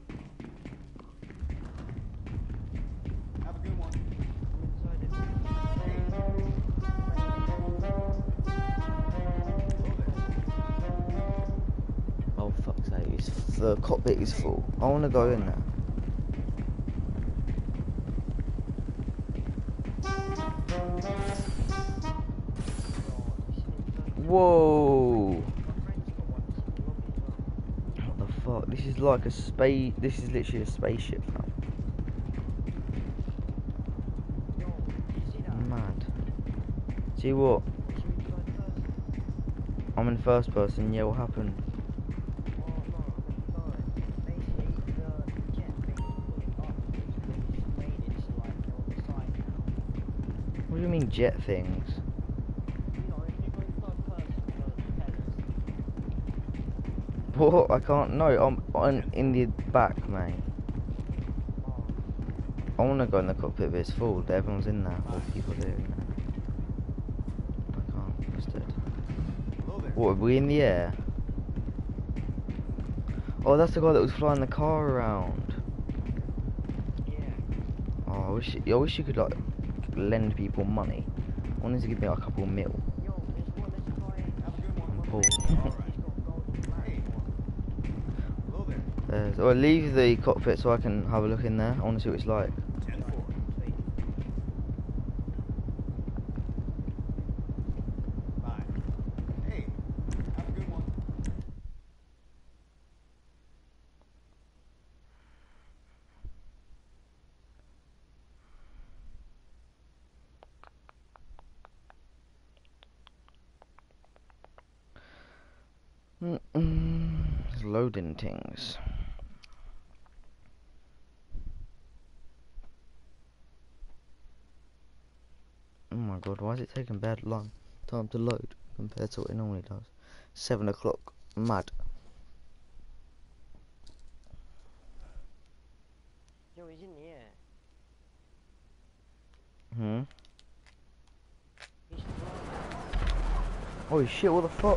Have a good one. Oh fuck's sake, the cockpit is full. I wanna go in there. Whoa! What the fuck? This is like a space. This is literally a spaceship, fam. Mad. See what? I'm in first person. Yeah, what happened? What do you mean jet things? What? I can't. No, I'm in the back, mate. I want to go in the cockpit, but it's full. Everyone's in there. All people there in there. I can't. It's dead. What? Are we in the air? Oh, that's the guy that was flying the car around. Yeah. Oh, I wish you could like lend people money. I wanted to give me like a couple mil. Yo, there's one. There's a guy. Have a good one. I'm poor. He's got golden flag. Hello there. So I leave the cockpit so I can have a look in there. I want to see what it's like. 10-4. Bye. Hey, have a good one. It's loading things. Oh my god, why is it taking bad long time to load compared to what it normally does? 7 o'clock. Mad. Yo, he's in the air. Hmm? He's flying. Holy shit, what the fuck?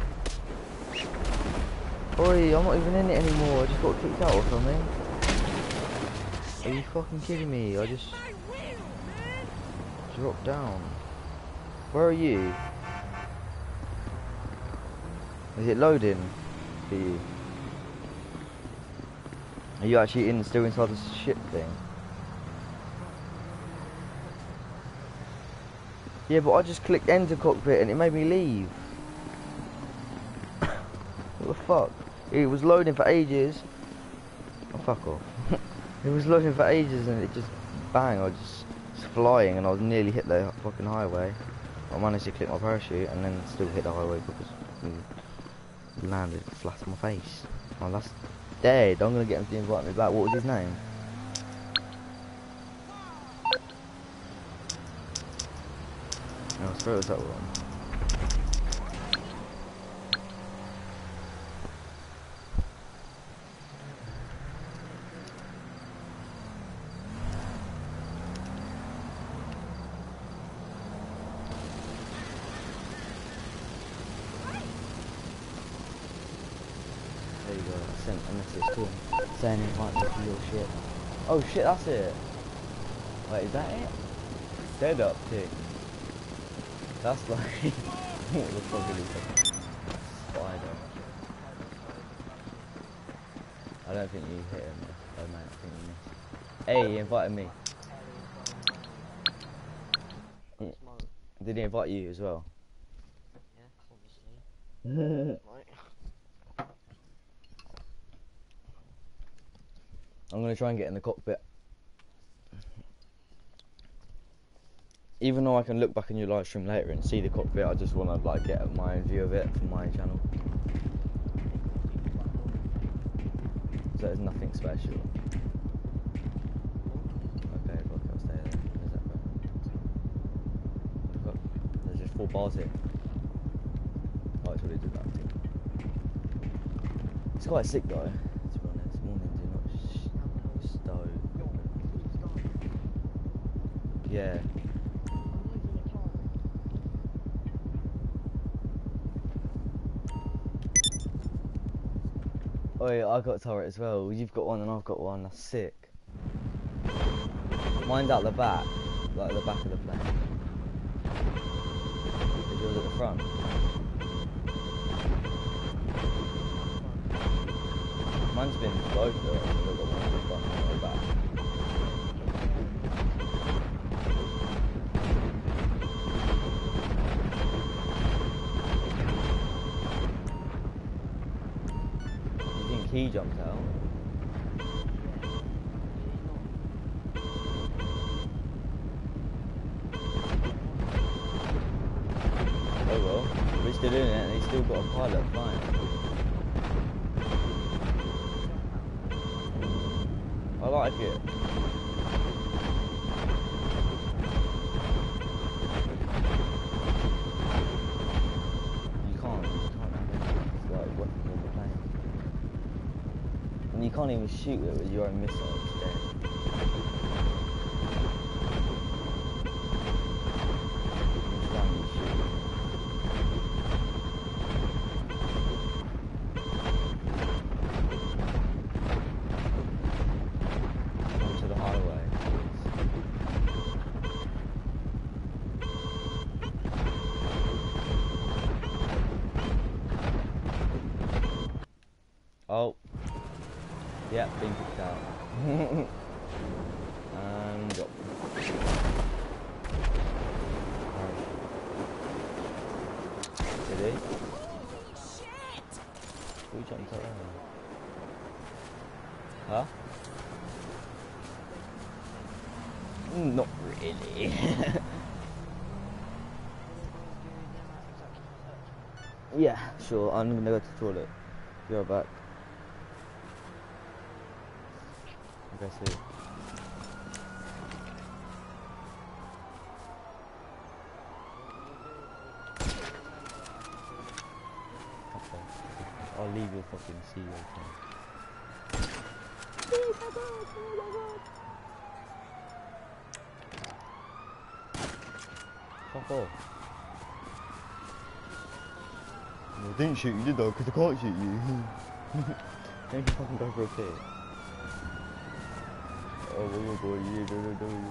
Oi, I'm not even in it anymore, I just got kicked out or something. Are you fucking kidding me? I just dropped down. Where are you? Is it loading for you? Are you actually still inside the ship thing? Yeah, but I just clicked enter cockpit and it made me leave. What the fuck? It was loading for ages. Oh, fuck off. It was loading for ages and it just bang, I was just flying and I was nearly hit the fucking highway. I managed to click my parachute and then still hit the highway because it landed flat on my face. Oh, that's dead. I'm gonna get him to invite me back. What was his name? Oh, I swear it was that one. There you go, I sent a message to him saying invite me to your ship. Oh shit, that's it. Wait, is that it? Dead up tick. That's like what the fuck is it? Spider. I don't think you hit him. Oh man, I think you missed. Hey, he invited me. Yeah. Did he invite you as well? Yeah, obviously. Right. I'm gonna try and get in the cockpit. even though I can look back on your live stream later and see the cockpit, I just want to like get my own view of it from my channel. So there's nothing special. Okay, fuck, I'll stay there. Where's that going? Look, there's just 4 bars here. Oh, it's already did that. It's quite sick though, to be honest. Mornings are not stove. Yeah. Oh yeah, I got a turret as well. You've got one and I've got one. That's sick. Mine's out the back, like the back of the plane. Is yours at the front? Mine's been both though. I've got one at the front and one at the back. He jumped out. Oh well, we're still in it and he's still got a pilot flying. I like it. You can't have it. It's like weapons on the plane. And you can't even shoot it with your own missiles, dead. Just randomly shoot it. Onto the highway. Oh. Yeah, being picked out. And go. Did he? Who jumped out there? Huh? Not really. Yeah, sure. I'm gonna go to the toilet. Be right back. Okay, see. Okay. I'll leave your fucking CEO account. Fuck off. I didn't shoot you, did I? Because I can't shoot you. Don't you fucking go for a pit. Oh, boy, yeah, go.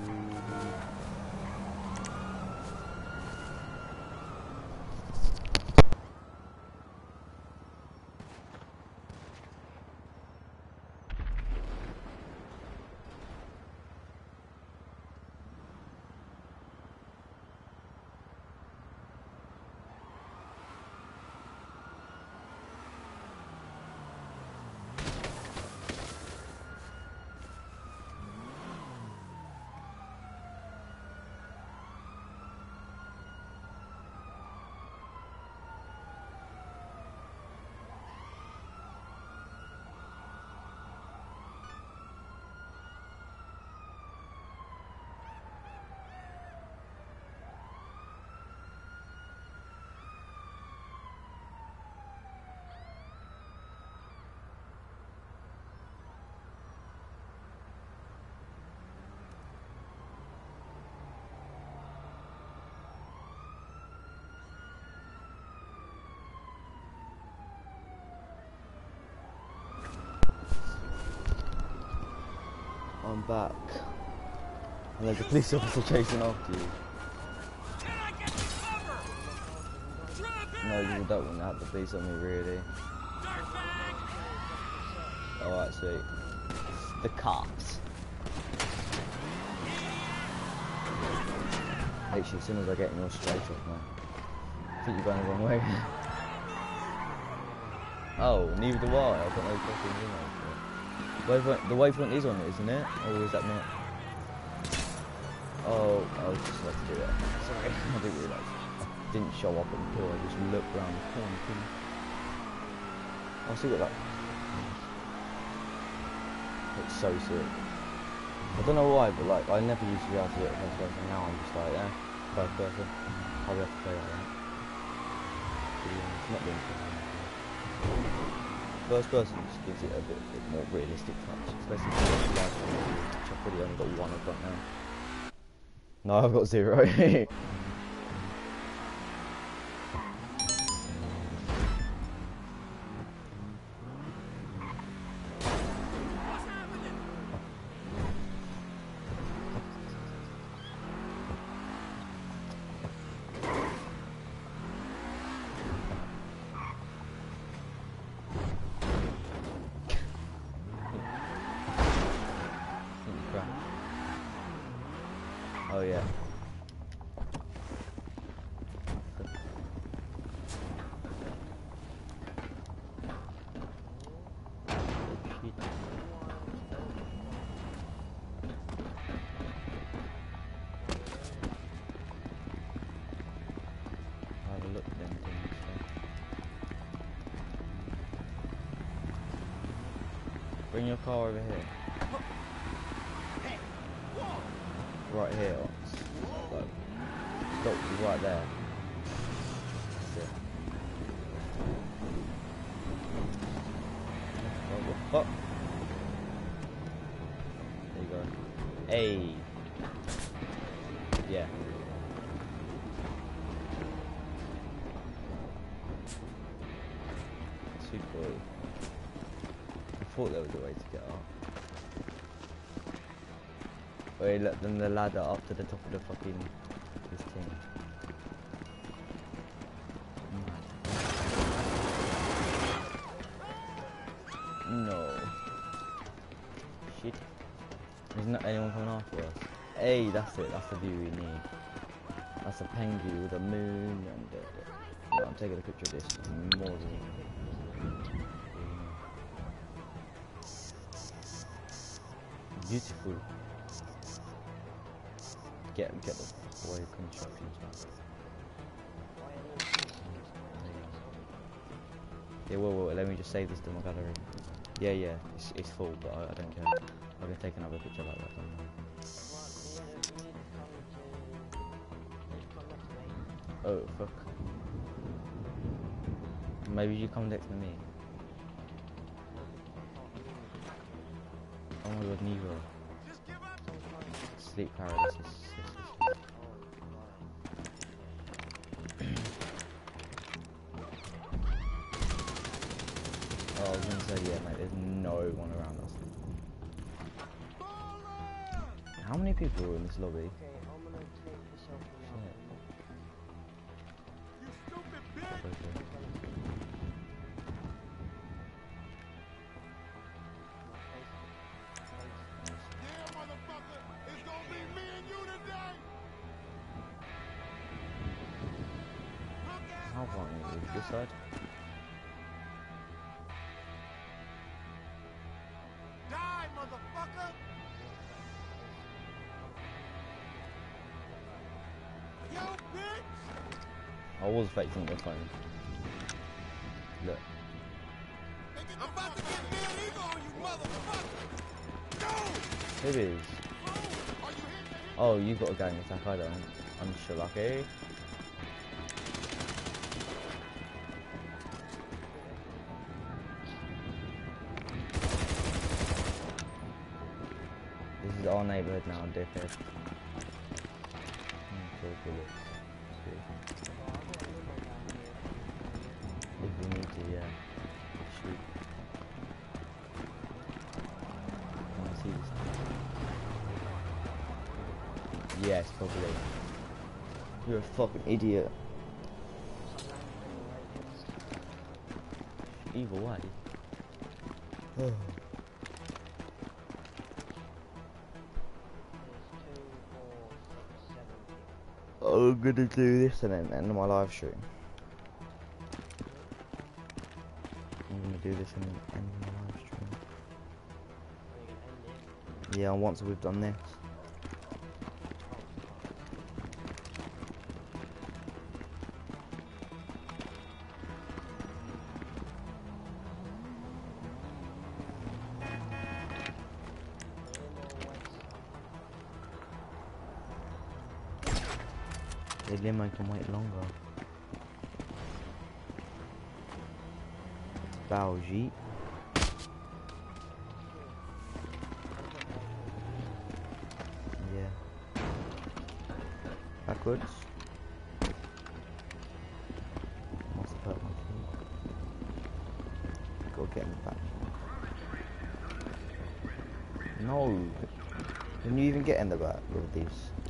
I'm back. And there's a police officer chasing after you. No, you don't want to have the police on me, really. Alright, sweet. The cops. Literally, as soon as I get in your straight off, man. I think you're going the wrong way. Oh, neither do I. I've got no fucking email. The waypoint is on it, isn't it? Or is that not? Oh, I was just about to do that. Sorry, I didn't realise. I didn't show up until I just looked round the corner. I'll see what that. It's so sick. I don't know why, but like I never used to be able to do it first person. Now I'm just like, yeah, first person. I'll be able to play like that. It's not being first person just gives it a bit more realistic touch, especially for the live stream, which I've probably only got one of right now. No, I've got 0. Oh yeah. Have a look at them things. Bring your car over here. Right here. Like, stop right there. That's it. What the fuck? There you go. Hey. Yeah. Super. I thought there was a way to get up. Wait, look, then the ladder up to the top of the fucking this thing. No. Shit. There's not anyone coming after us. Hey, that's it. That's the view we need. That's a penguin with a moon and. No, I'm taking a picture of this. More than. Beautiful. Get the away construction stuff. Yeah, whoa, let me just save this to my gallery. Yeah, it's full, but I don't care. I can take another picture like that. Oh, fuck. Maybe you come next to me. Oh my god, neither. Sleep paralysis. Oh, I was gonna say, yeah, mate, there's no one around us. How many people are in this lobby? Okay, I'm gonna take this off now. You stupid bitch! Yeah, motherfucker! It's gonna be me and you today! How far are you? This side? Die, motherfucker! Yo, bitch! I was facing the phone. Look. I'm about to get Mad Eagle on you, motherfucker! Go! It is. Are you hitting the Oh, you got a gang attack, I don't. I'm sure lucky. This is our neighbourhood now, dickhead. Kill bullets. If we need to, yeah. Shoot. I see this. Yes, probably. You're a fucking idiot. Either way. I'm gonna do this and then end my live stream. I'm gonna do this and then end my live stream. Yeah, once we've done this. The limo can wait longer. Bow Jeep. Yeah. Backwards. What's the purpose? Go get in the back. No. Can you even get in the back with these?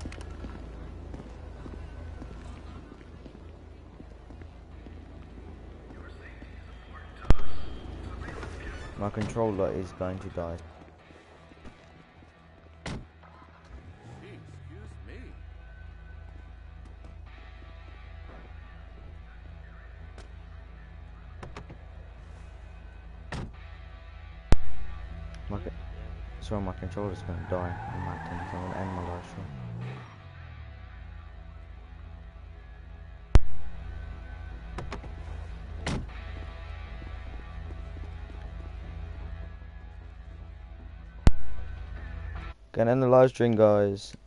My controller is going to die. Excuse me. Sorry, my controller's going to die in that time, so I'm going to end my live stream. Gonna end the live stream, guys.